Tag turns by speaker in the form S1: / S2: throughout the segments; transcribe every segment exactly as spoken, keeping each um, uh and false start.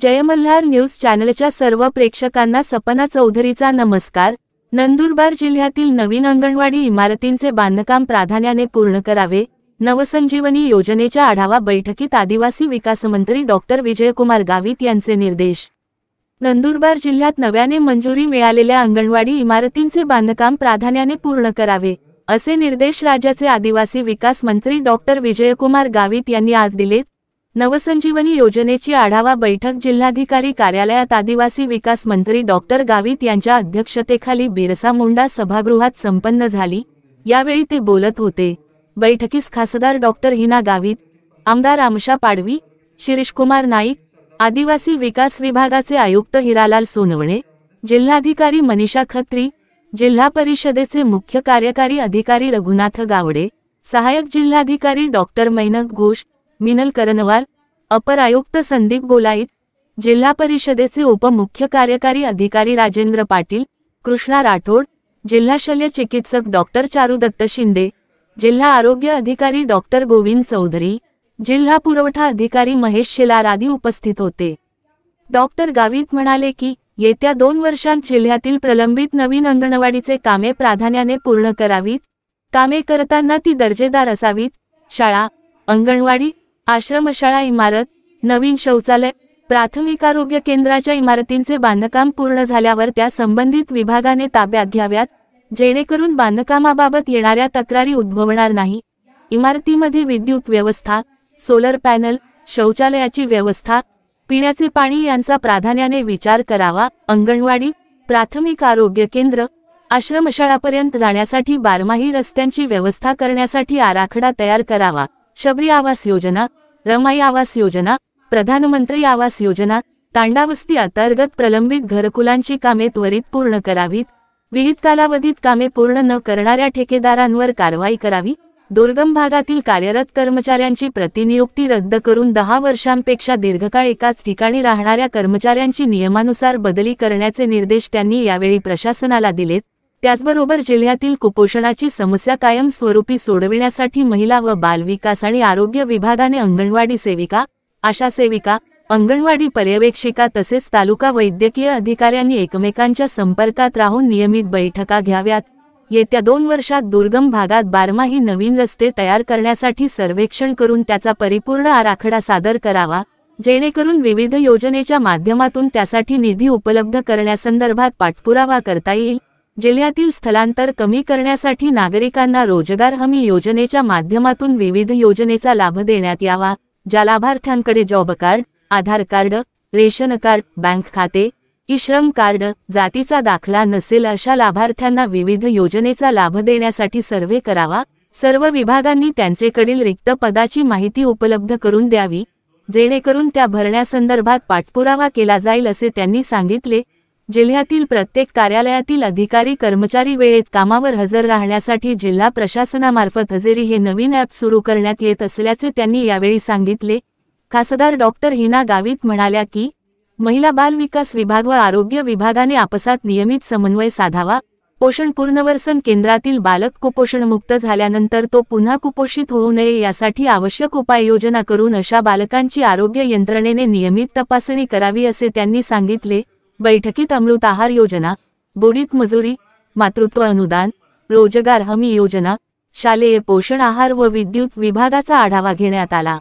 S1: जय Malhar news चॅनलच्या सर्व प्रेक्षकांना सपना चौधरीचा नमस्कार। नंदुरबार जिल्ह्यातील नवीन अंगणवाडी इमारतींचे बांधकाम प्राधान्याने पूर्ण करावे। नवसंजीवनी योजनेच्या आढावा बैठकीत आदिवासी विकास मंत्री डॉक्टर विजयकुमार गावित यांचे निर्देश। नंदुरबार जिल्ह्यात नव्याने मंजुरी मिळालेल्या अंगणवाडी इमारतींचे बांधकाम प्राधान्याने पूर्ण करावे, असे निर्देश राज्याचे आदिवासी विकास मंत्री डॉक्टर विजयकुमार गावित यांनी आज दिले। नवसंजीवनी योजनेची आढावा बैठक जिल्हाधिकारी कार्यालयात आदिवासी विकास मंत्री डॉक्टर गावित यांच्या अध्यक्षतेखाली बिरसा मुंडा सभागृहात संपन्न झाली। यावेळी ते बोलत होते। बैठकीस खासदार डॉक्टर हिना गावित, आमदार आमशा पाडवी, शिरीषकुमार नाईक, आदिवासी विकास विभागाचे आयुक्त हिरालाल सोनवणे, जिल्हाधिकारी मनीषा खत्री, जिल्हा परिषदेचे मुख्य कार्यकारी अधिकारी रघुनाथ गावडे, सहायक जिल्हाधिकारी डॉक्टर मैनक घोष, मिनल करनवाल, अपर आयुक्त संदीप गोलाईत, जिल्हा परिषदेचे उपमुख्य कार्यकारी अधिकारी राजेंद्र पाटील, कृष्णा राठोड, जिल्हा शल्य चिकित्सक डॉक्टर चारुदत्त शिंदे, जिल्हा आरोग्य अधिकारी डॉक्टर गोविंद चौधरी, जिल्हा पुरवठा अधिकारी महेश शेलार आदी उपस्थित होते। डॉक्टर गावित म्हणाले की येत्या दोन वर्षांत जिल्ह्यातील प्रलंबित नवीन अंगणवाडीचे कामे प्राधान्याने पूर्ण करावीत। कामे करताना ती दर्जेदार असावीत। शाळा, अंगणवाडी, आश्रमशाळा इमारत, नवीन शौचालय, प्राथमिक आरोग्य केंद्राच्या इमारतींचे बांधकाम पूर्ण झाल्यावर त्या संबंधित विभागाने ताब्यात घ्याव्यात, जेणेकरून बांधकामाबाबत येणाऱ्या तक्रारी उद्भवणार नाही। इमारतीमध्ये विद्युत व्यवस्था, सोलर पॅनल, शौचालयाची व्यवस्था, पिण्याचे पाणी यांचा प्राधान्याने विचार करावा। अंगणवाडी, प्राथमिक आरोग्य केंद्र, आश्रमशाळापर्यंत जाण्यासाठी बारमाही रस्त्यांची व्यवस्था करण्यासाठी आराखडा तयार करावा। शबरी आवास योजना, रमाई आवास योजना, प्रधानमंत्री आवास योजना, तांडावस्ती अंतर्गत प्रलंबित घरकुलांची कामे त्वरित पूर्ण करावीत। विहित कालावधीत कामे पूर्ण न करणाऱ्या ठेकेदारांवर कारवाई करावी। दुर्गम भागातील कार्यरत कर्मचाऱ्यांची प्रतिनियुक्ती रद्द करून दहा वर्षांपेक्षा दीर्घकाळ एकाच ठिकाणी राहणाऱ्या कर्मचाऱ्यांची नियमानुसार बदली करण्याचे निर्देश त्यांनी यावेळी प्रशासनाला दिलेत। त्याचबरोबर जिल्ह्यातील कुपोषणाची समस्या कायम स्वरूपी सोडविण्यासाठी महिला व बालविकास आणि आरोग्य विभागाने अंगणवाडी सेविका, आशा सेविका, अंगणवाडी पर्यवेक्षिका तसेच तालुका वैद्यकीय अधिकाऱ्यांनी एकमेकांच्या संपर्कात राहून नियमित बैठका घ्याव्यात। येत्या दोन वर्षात दुर्गम भागात बारमाही नवीन रस्ते तयार करण्यासाठी सर्वेक्षण करून त्याचा परिपूर्ण आराखडा सादर करावा, जेणेकरून विविध योजनेच्या माध्यमातून त्यासाठी निधी उपलब्ध करण्यासंदर्भात पाठपुरावा करता येईल। जिल्ह्यातील स्थलांतर कमी करण्यासाठी नागरिकांना रोजगार हमी योजनेच्या माध्यमातून विविध योजनेचा लाभ देण्यात यावा। ज्या लाभार्थ्यांकडे job card, Aadhaar card, ration card, bank खाते, ई श्रम कार्ड, जातीचा दाखला नसेल अशा लाभार्थ्यांना विविध योजनेचा लाभ देण्यासाठी सर्वे करावा। सर्व विभागांनी त्यांचेकडील रिक्त पदाची माहिती उपलब्ध करून द्यावी, जेणेकरून त्या भरण्यासंदर्भात पाठपुरावा केला जाईल असे त्यांनी सांगितले। जिल्ह्यातील प्रत्येक कार्यालयातील अधिकारी कर्मचारी वेळेत कामावर हजर राहण्यासाठी जिल्हा प्रशासनामार्फत हजेरी हे नवीन ॲप सुरू करण्यात येत असल्याचे त्यांनी यावेळी सांगितले। खासदार डॉक्टर हिना गावित म्हणाल्या की महिला बाल विकास विभाग व आरोग्य विभागाने आपसात नियमित समन्वय साधावा। पोषण पुनर्वसन केंद्रातील बालक कुपोषणमुक्त झाल्यानंतर तो पुन्हा कुपोषित होऊ नये यासाठी आवश्यक उपाययोजना करून अशा बालकांची आरोग्य यंत्रणेने नियमित तपासणी करावी असे त्यांनी सांगितले। बैठकीत अमृत आहार योजना, बुडीत मजुरी, मातृत्व अनुदान, रोजगार हमी योजना, शालेय पोषण आहार व विद्युत विभागाचा आढावा घेण्यात आला।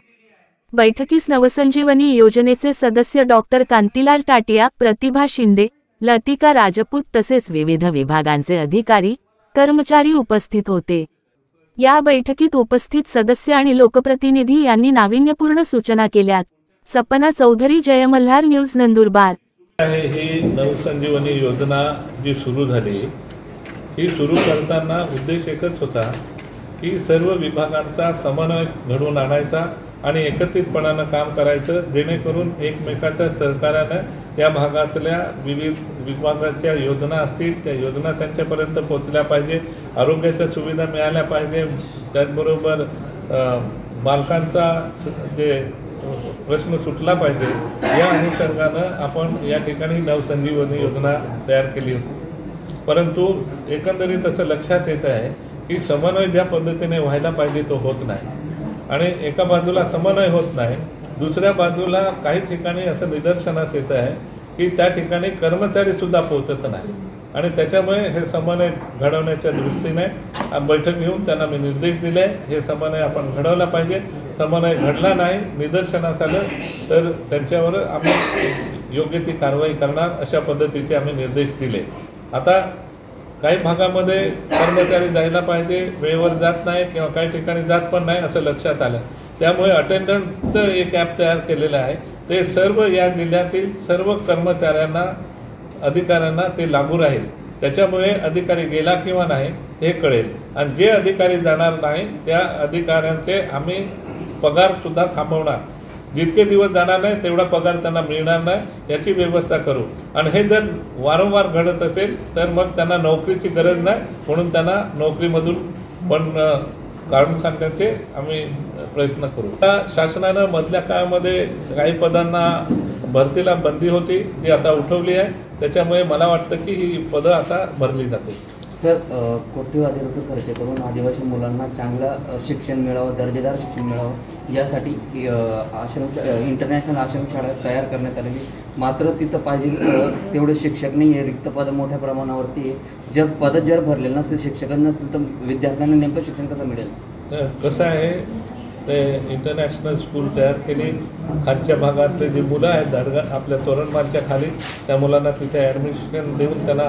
S1: बैठकीस नवसंजीवनी योजनेचे सदस्य डॉक्टर कांतीलाल टाटिया, प्रतिभा शिंदे, लतिका राजपूत तसेच विविध विभागांचे अधिकारी, कर्मचारी उपस्थित होते। या बैठकीत उपस्थित सदस्य आणि लोकप्रतिनिधी यांनी नाविन्यपूर्ण सूचना केल्यात। सपना चौधरी, जय मल्हार न्यूज, नंदुरबार।
S2: ही नवसंजीवनी योजना जी सुरू झाली, ही सुरू करताना उद्देश एकच होता की सर्व विभागांचा समन्वय घडवून आणायचा आणि एकत्रितपणानं काम करायचं, जेणेकरून एकमेकाच्या सहकार्यानं त्या भागातल्या विविध विभागाच्या योजना असतील त्या योजना त्यांच्यापर्यंत पोहोचल्या पाहिजे, आरोग्याच्या सुविधा मिळाल्या पाहिजे, त्याचबरोबर बालकांचा जे प्रश्न सुटला पाहिजे, या अनुषंगानं आपण या ठिकाणी नवसंजीवनी योजना तयार केली होती। परंतु एकंदरीत असं लक्षात येत आहे की समन्वय ज्या पद्धतीने व्हायला पाहिजे तो होत नाही आणि एका बाजूला समन्वय होत नाही दुसऱ्या बाजूला काही ठिकाणी असं निदर्शनास येतं आहे की त्या ठिकाणी कर्मचारीसुद्धा पोहोचत नाही आणि त्याच्यामुळे हे समन्वय घडवण्याच्या दृष्टीने बैठक घेऊन त्यांना मी निर्देश दिले, हे समन्वय आपण घडवला पाहिजे. समन्वय घडला नाही, निदर्शनास आलं तर त्यांच्यावर आम्ही योग्य ती कारवाई करणार, अशा पद्धतीचे आम्ही निर्देश दिले. आता काही भागामध्ये कर्मचारी जायला पाहिजे, वेळेवर जात नाही किंवा काही ठिकाणी जात पण नाही असं लक्षात आलं. त्यामुळे अटेंडन्सचं एक ॲप तयार केलेलं आहे. ते सर्व या जिल्ह्यातील सर्व कर्मचाऱ्यांना, अधिकाऱ्यांना ते लागू राहील. त्याच्यामुळे अधिकारी गेला किंवा नाही हे कळेल आणि जे अधिकारी जाणार नाही त्या अधिकाऱ्यांचे आम्ही पगारसुद्धा थांबवणार. जितके दिवस जाणार नाही तेवढा पगार त्यांना मिळणार नाही याची व्यवस्था करू. आणि हे जर वारंवार घडत असेल तर मग त्यांना नोकरीची गरज नाही, म्हणून त्यांना नोकरीमधून पण काढून सांगण्याचे आम्ही प्रयत्न करू. आता शासनानं मधल्या काळामध्ये काही पदांना भरतीला बंदी होती, ती आता उठवली आहे. त्याच्यामुळे मला वाटतं की ही पदं आता भरली जातील.
S3: सर, कोट्यवधी रुपये खर्च करून आदिवासी मुलांना चांगलं शिक्षण मिळावं, दर्जेदार शिक्षण मिळावं यासाठी आश्रम इंटरनॅशनल आश्रमशाळा तयार करण्यात आलेली, मात्र तिथं पाहिजे तेवढे शिक्षक नाही आहे, रिक्त पदं मोठ्या प्रमाणावरती आहे. जर पदं जर भरलेलं नसतील, शिक्षक नसतील तर विद्यार्थ्यांना नेमकं शिक्षण कसं मिळेल?
S2: कसं आहे, ते इंटरनॅशनल स्कूल तयार केली, खालच्या भागातले जे मुलं आहेत दडगा आपल्या तोरणमालच्या खाली, त्या मुलांना तिथे ॲडमिशन देऊन त्यांना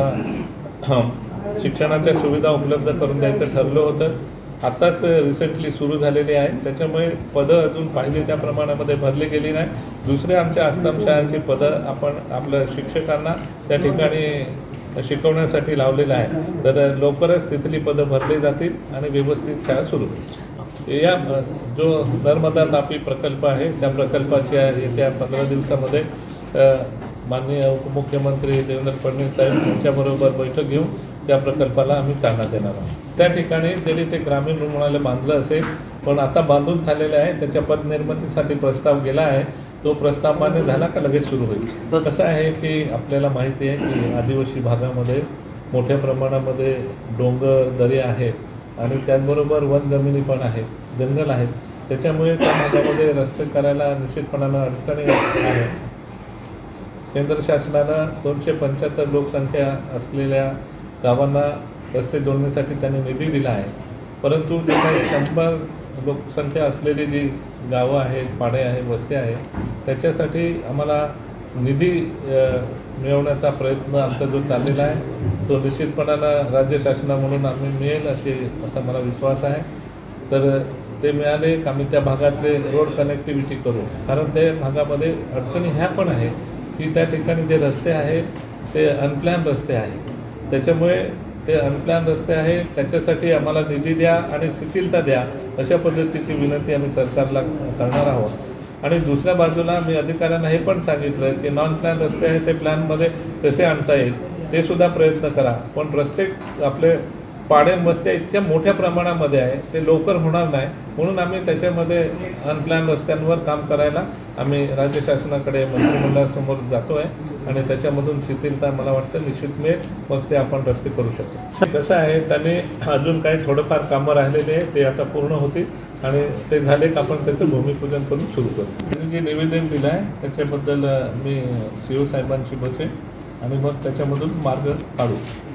S2: आपण शिक्षणाच्या सुविधा उपलब्ध करून द्यायचं ठरलं होतं. आत्ताच रिसेंटली सुरू झालेली आहे. त्याच्यामुळे पदं अजून पाहिजे त्या प्रमाणामध्ये भरली गेली नाही. दुसरे आमच्या आश्रमशाळांची पदं आपण आपल्या शिक्षकांना त्या ठिकाणी शिकवण्यासाठी लावलेलं आहे. तर लवकरच तिथली पदं भरली जातील आणि व्यवस्थित शाळा सुरू होईल. या जो नर्मदा तापी प्रकल्प आहे त्या प्रकल्पाच्या येत्या पंधरा दिवसामध्ये माननीय उपमुख्यमंत्री देवेंद्र फडणवीस साहेब यांच्याबरोबर बैठक घेऊन त्या प्रकल्पाला आम्ही चालना देणार आहोत. त्या ठिकाणी जरी ते ग्रामीण रुग्णालय बांधलं असेल पण आता बांधून झालेलं आहे, त्याच्या पदनिर्मितीसाठी प्रस्ताव गेला आहे. तो प्रस्ताव मान्य झाला का लगेच सुरू होईल. कसं आहे की आपल्याला माहिती आहे की आदिवासी भागामध्ये मोठ्या प्रमाणामध्ये डोंगर दऱ्या आहेत आणि त्याचबरोबर वन जमिनी पण आहेत, जंगल आहेत. त्याच्यामुळे त्या भागामध्ये रस्ते करायला निश्चितपणानं अडचणी आहे. केंद्र शासनानं दोनशे पंच्याहत्तर लोकसंख्या असलेल्या गावांना रस्ते जोडण्यासाठी त्यांनी निधी दिला आहे. परंतु जे काही शंभर लोकसंख्या असलेली जी गावं आहेत, पाडे आहेत, वस्ती आहेत, त्याच्यासाठी आम्हाला निधी मिळवण्याचा प्रयत्न आमचा जो चाललेला आहे तो निश्चितपणानं राज्य शासना म्हणून आम्ही मिळेल असे असा मला विश्वास आहे. तर ते मिळाले की आम्ही त्या भागातले रोड कनेक्टिव्हिटी करू. कारण त्या भागामध्ये अडचणी ह्या पण आहे की त्या ठिकाणी जे रस्ते आहेत ते अनप्लॅन रस्ते आहेत. त्याच्यामुळे ते अनप्लॅन रस्ते आहे, त्याच्यासाठी आम्हाला निधी द्या आणि शिथिलता द्या अशा पद्धतीची विनंती आम्ही सरकारला करणार आहोत. आणि दुसऱ्या बाजूला मी अधिकाऱ्यांना हे पण सांगितलं की नॉन प्लॅन रस्ते आहेत ते प्लॅनमध्ये कसे आणता येईल ते सुद्धा प्रयत्न करा. पण रस्ते आपले पाडे वस्त्या इतक्या मोठ्या प्रमाणामध्ये आहे ते लवकर होणार नाही, म्हणून आम्ही त्याच्यामध्ये अनप्लॅन रस्त्यांवर काम करायला आम्ही राज्य शासनाकडे मंत्रिमंडळासमोर जातो आहे आणि त्याच्यामधून शिथिलता मला वाटतं निश्चित मिळेल, मग ते आपण रस्ते करू शकतो. कसं आहे, त्यांनी अजून काही थोडंफार कामं राहिलेले आहे ते आता पूर्ण होतील आणि ते झाले की आपण त्याचं भूमिपूजन करून सुरू करू. त्यांनी जे निवेदन दिलं आहे त्याच्याबद्दल मी सी ओ साहेबांशी बसेन आणि मग त्याच्यामधून मार्ग काढू.